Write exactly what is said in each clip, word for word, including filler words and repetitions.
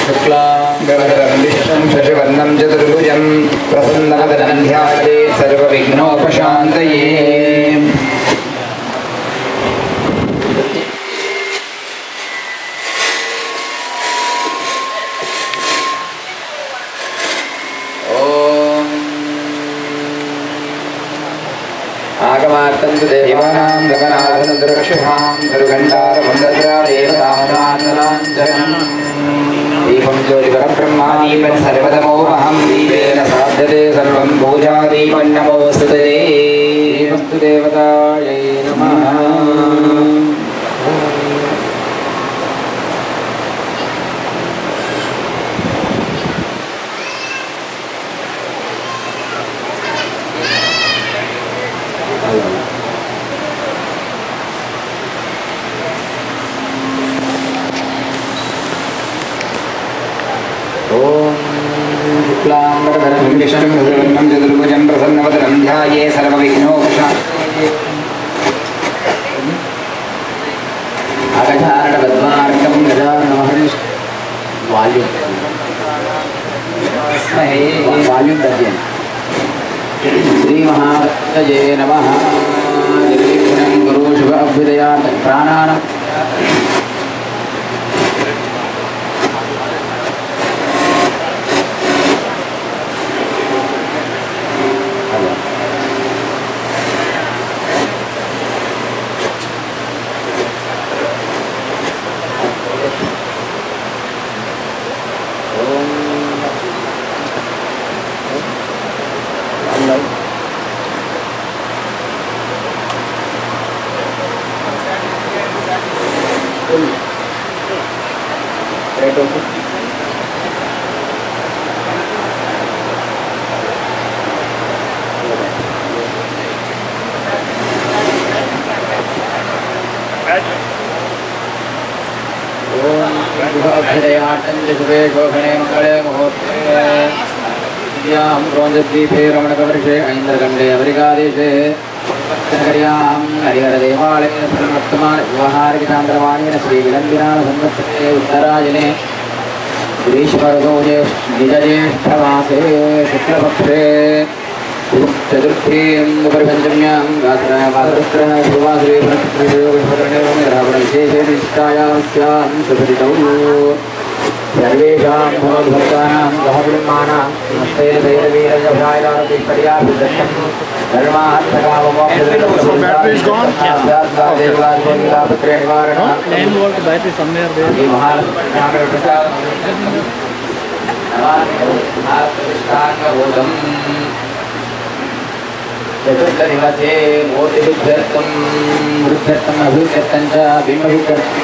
शुक्लांबरधरं विष्णुं शशिवर्णं चतुर्भुजं प्रसन्नवदनं ध्यायेत् सर्वविघ्नोपशान्तये। आगमार्तन्तु देवानां गगनादनुद्रक्षसां दुर्गण्डारवन्दद्रादेवतामदान्दलाञ्जनम् दीपं ज्योतिपरब्रह्मा दीपं सर्वतमोऽहं दीपेन साध्यते सर्वं भोजादीपं नमोऽस्तु ते नमस्तु देवतायै नमः। शुक्लांबरधरं विष्णुं शशिवर्णं चतुर्भुजं प्रसन्नवदनं ध्यायेत् सर्वविघ्नोपशान्तये। अगजाननपद्मार्कं गजाननमहर्षि वाल्यूम वाल्यूम दर्जन श्री महाराजे नमः। निर्विघ्नं कुरु शुभ अभ्युदयात् प्राणानां द्वीपे रमणकवर्षे ऐन्द्रगण्डे अवरिकादेशे हरिहरदेवालये वर्तमान व्यवहारिकान्तरवाणेन श्रीविलम्बिनाम संवत्सरे उत्तरायणे ग्रीष्मऋतोजे निजज्येष्ठमासे शुक्लपक्षे चतुर्थीं परिपञ्चम्यां गात्रः विशेषेण निष्ठायां स्यां सुखदितौ सर्वेषां भगवद्भक्तानां सहब्रह्माणां नमस्तेन भैरवीरजभायरातिष्पर्याभिदत्तं धर्मार्थकाममोक्षदेवलापुत्रे निवारणं ten volt battery somewhere there. चतुर्थदिवसे मोतिभित्यर्थं वृद्ध्यर्थम् अभिवृद्ध्यर्थं च बिम्बभित्यर्थम्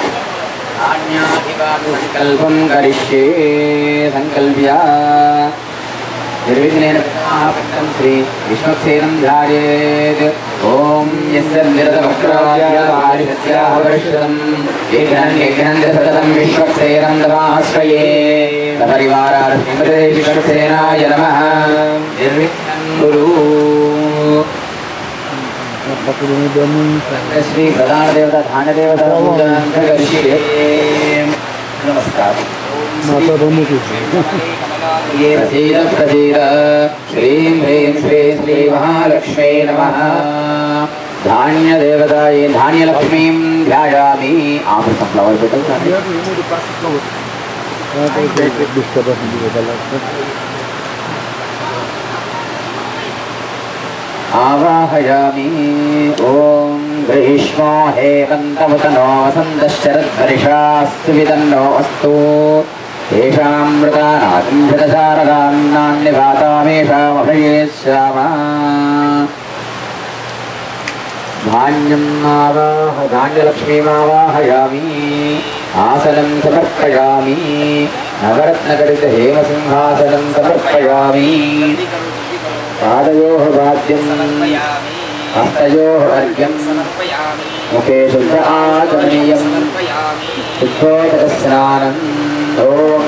संकल्पं करिष्ये संकल्प्य निर्विघ्नेन महापट्टं श्री विष्णुसेनं ध्यायेत्। ओम यस्य निरतवक्त्रायावर्षदं एकनन्येकनन्दसततं विश्वसेनं तमाश्रये सपरिवारार्थिमते विश्वसेनाय नमः। निर्विघ्नं कुरु। श्री प्रधान देवता धान्य देवता नमस्कार। ये प्रसीद प्रसीद श्रीं ह्रीं श्री श्री महालक्ष्मी नमः। धान्य देवता ये धान्य लक्ष्मीं ध्यायामि। आप फ्लावर पेटल आवाहयामि। ओम ग्रीष्मो हेमन्तमुतनो वसन्तश्चरद्वर्षास्तु विदन्नो अस्तु। येषां मृतानां शतशारदां नान्यभातामेषामभये श्याम। धान्यम् आवाह धान्यलक्ष्मीमावाहयामि। आसनं समर्पयामि। नवरत्नकटित हेमसिंहासनं समर्पयामि। पादयोः वाद्यं हस्तयोः अर्घ्यं मुखे शुद्ध आचमनीयं शुद्धोदकस्नानम्। ॐ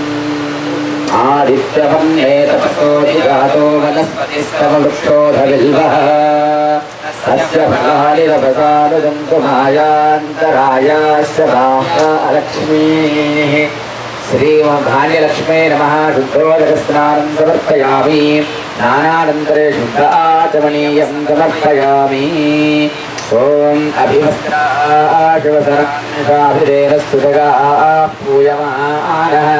आदित्यवन्ये तपसोऽधिजातो वनस्पतिस्तव वृक्षोऽधबिल्वः तस्य फलानि रभसानुदन्तु मायान्तरायाश्च बाह्या लक्ष्मीः श्रीमद्धान्यलक्ष्मे नमः शुद्धोदकस्नानं समर्पयामि स्नानानन्तरे शुद्ध आचमनीयं समर्पयामि ओम अभिवस्त्राशिवसराभिरेरस्तुतगा पूयमानः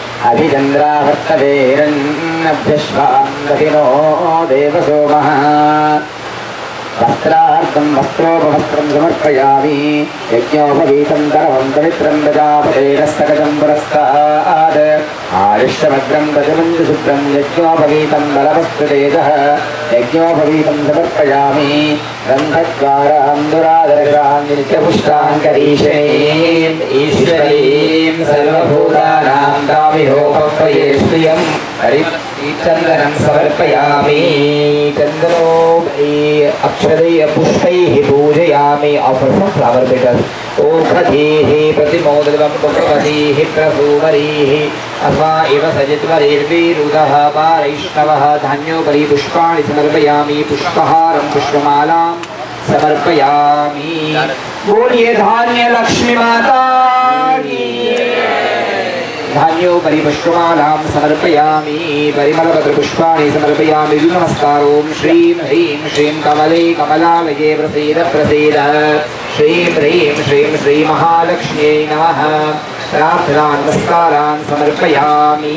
अभिचन्द्राभर्तवेरन्नभ्यश्वान्दहिनो देवसोमः वस्त्रार्थं वस्त्रोपवस्त्रं समर्पयामि यज्ञोपवीतं तरवं पवित्रं प्रजापतेरस्तकटं पुरस्ताद् आयुष्यभद्रं गजमञ्जुशुभ्रं यज्ञोपवीतं बलवस्तुतेजः यज्ञोपवीतं समर्पयामि गन्धद्वारां दुरादर्शां नित्यपुष्टां करीषणीं ईश्वरीं सर्वभूतानां दामिहोपये श्रियं चन्दनं समर्पयामि चन्दनोपरि अक्षरैः पुष्पैः पूजयामि ऑफर फ्रॉम फ्लावर पेटल ओखधीः प्रतिमोदकं पुष्पवतीः प्रसूमरीः अथवा एव सजित्वरेर्विरुदः पारैष्णवः धान्योपरि पुष्पाणि समर्पयामि पुष्पहारं पुष्पमालां समर्पयामि बोलिए धान्य लक्ष्मी माता की धान्योपरि पुष्पमालां समर्पयामि परिमलपत्रपुष्पाणि समर्पयामि नमस्कार ओम श्रीं ह्रीं श्रीं कमले कमलालये प्रसीद प्रसीद श्रीं ह्रीं श्रीं श्री महालक्ष्म्यै नमः प्रार्थना नमस्कारान् समर्पयामि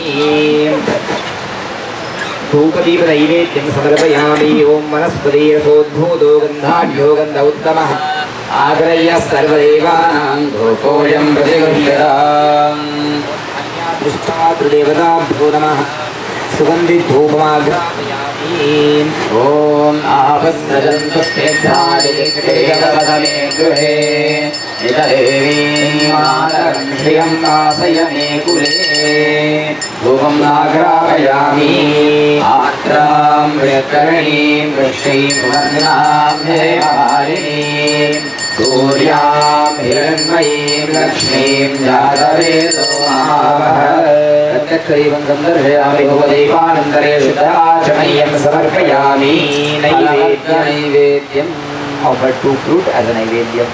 धूपदीप नैवेद्यं समर्पयामि ओम वनस्पतिरसोद्भूतो गन्धाढ्यो गन्ध उत्तमः आग्रह्य सर्वदेवानां धूपोऽयं प्रतिगृह्यताम् देवताभ्यो नमः सुगंधित धूपमाघ्रापयामि ओम आपस्सजन्तु स्निग्धादिकेकपदमे गृहे नितदेवीं मातरं श्रियं वासयमे कुले धूपं आघ्रापयामि आर्द्रां वृत्करणीं वृष्णीं सुवर्णां हेममालिनीं सूर्यां हिरण्मयीं लक्ष्मीं जातवेदो महावः प्रत्यक्षदैवं दर्शयामि भुवदैवानन्तरे शुद्धाचमनीयं समर्पयामि नैवेद्यं नैवेद्यं offer two fruit as a Naivedyam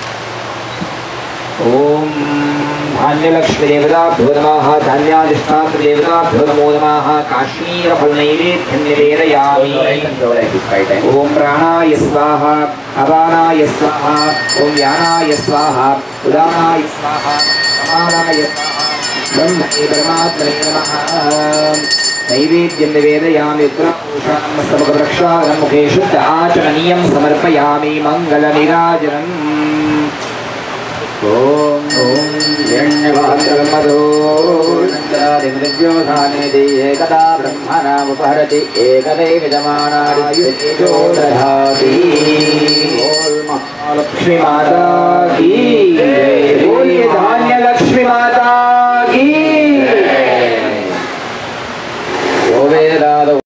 ओम धान्यलक्ष्मी देवताभ्यो नमः धान्याधिष्ठात्र देवताभ्यो नमो नमः काश्मीरफलनैवेद्यं निवेदयामि ओम प्राणाय स्वाहा अपानाय स्वाहा ओम व्यानाय स्वाहा उदानाय स्वाहा समानाय स्वाहा ब्रह्मणे परमात्मने नमः नैवेद्यं निवेदयामि उत्तराभूषणं समग्ररक्षाकरं मुखे शुद्ध आचमनीयं समर्पयामि मङ्गलनीराजनम् ओम ओम यण्यवात्रमधो नन्दरादिमृत्योधाने देये कदा ब्रह्मणामुपहरति एकदैव जमानादितेजो दधाति बोल महालक्ष्मी माता की